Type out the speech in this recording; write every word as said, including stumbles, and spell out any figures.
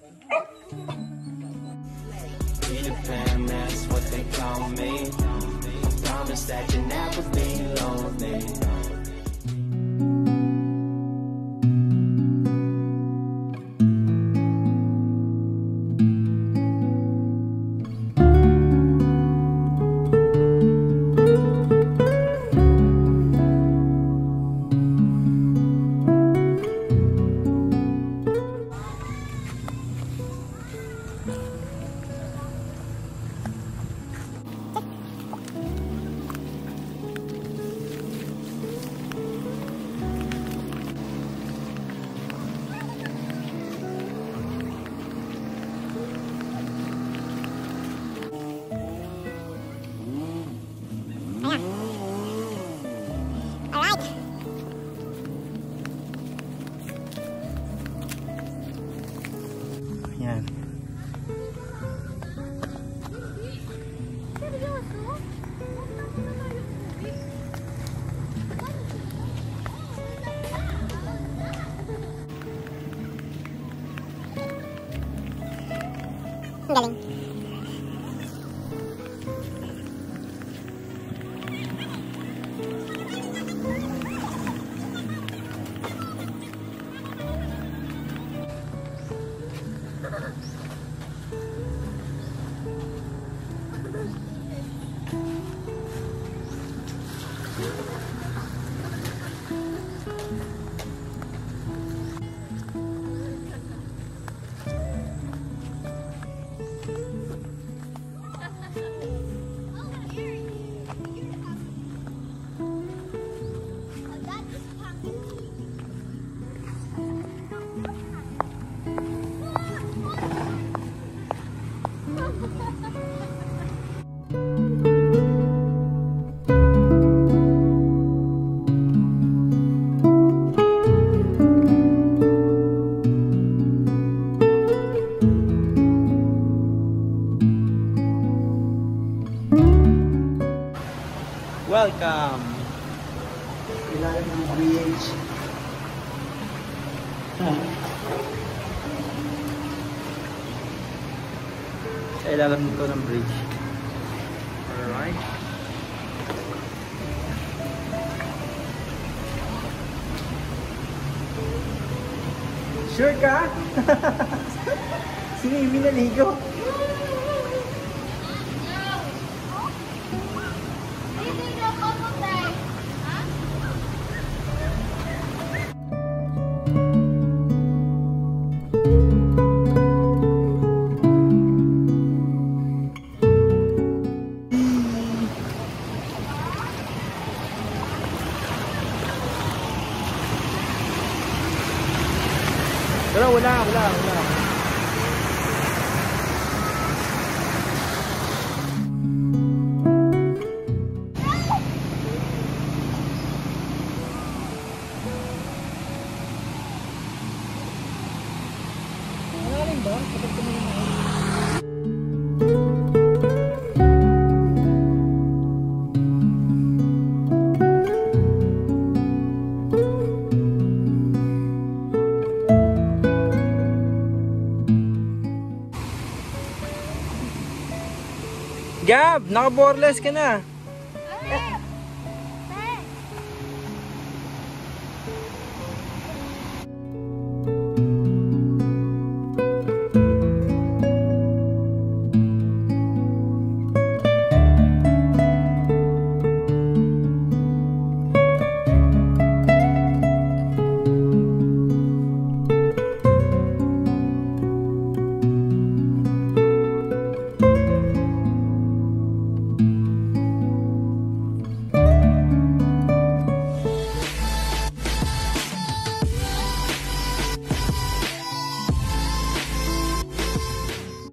Peter Pan, that's what they call me. I promise that you'll never be lonely. Yan. Ang galing. Welcome! Ilalim ng bridge. Sa ilalim nito ng bridge. Alright. Sure ka? Si Mimi naligo. Wala, wala, wala, wala. Wala rin ba? Kapag tumulong ako. Gab, naka-boreless ka na.